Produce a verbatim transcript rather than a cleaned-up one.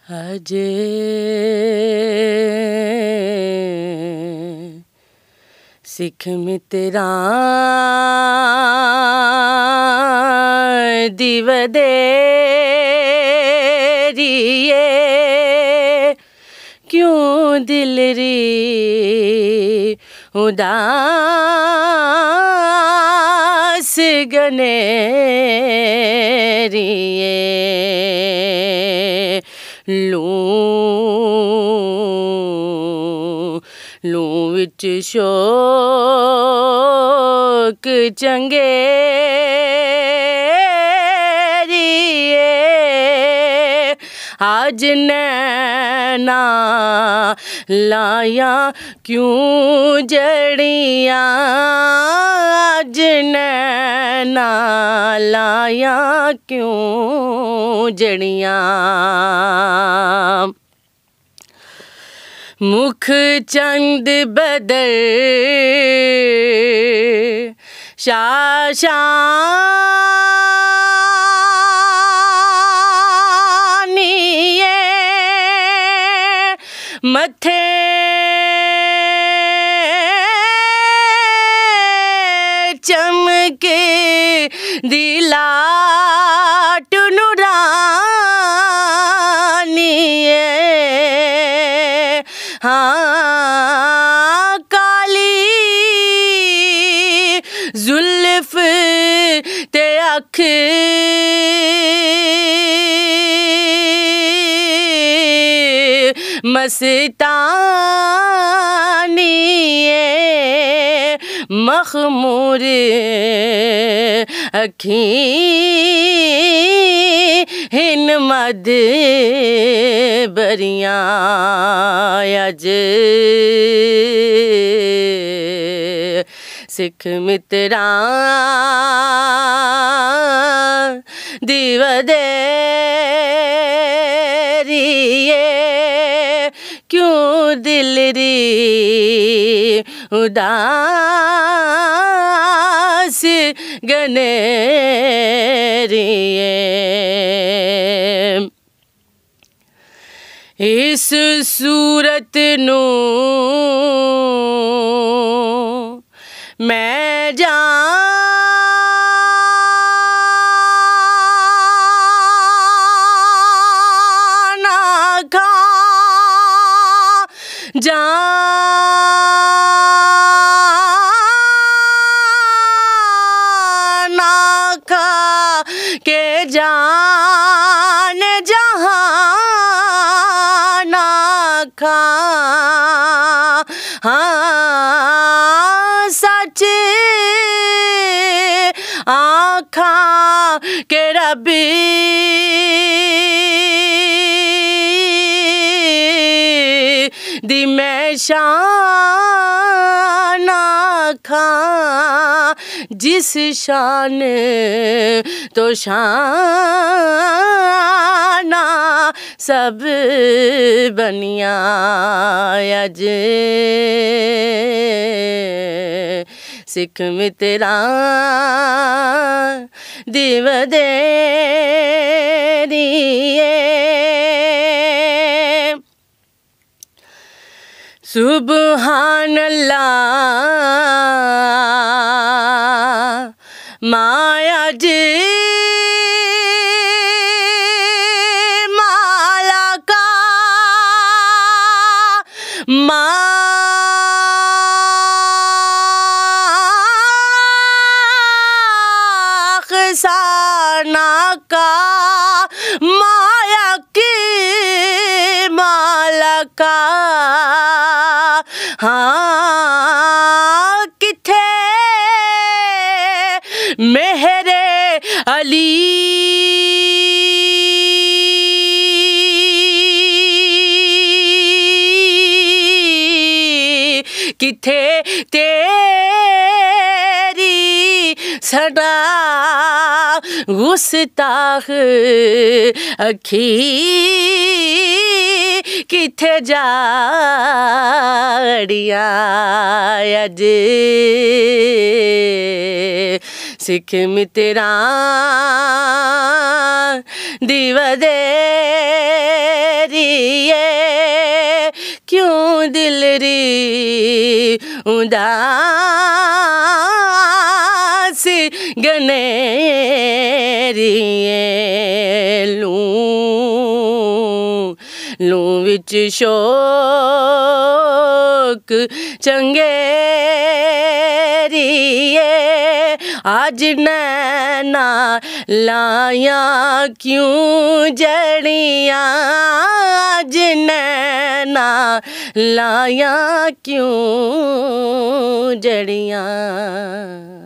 अजे सिख मित्रा दिवदेरिए क्यों दिल री उदास गनेरिए लूं लूं विच शोक चंगेरिए आज नैना लाया क्यों जड़ियाँ आज नैना लाया क्यों जड़ियाँ मुख चंद बदल शाशानिए मथे चमके दिलाट नुरानिए हाँ काली जुल्फ ते अख मस्तानिए मखमूर अखीं हिन मद बरियां अज सिख मित्रा दिवदेरिए क्यों दिल री उदास गनेरिए इस सूरत नू मैं जाना खा जाना खा के जान जहाना खा हाँ सच आँखा के रबी दी मैं शान आँखा जिस शान तो शाना सब बनिया अज सिख मित्रा दिवदेरिए सुबहान अल्लाह माया जी माला का माखसाना का माया की माला का हाँ किथे मेहरे अली किथे तेरी सदा गुस्ताख अखी किथे जाड़ियाँ अज सिख मित्रा दी वधेरिए क्यों दिल री उदास गनेरिए लूं लूं विच शोक चंगेरिए आज नैना लाया क्यों जड़ियाँ आज नैना लाया क्यों जड़ियाँ।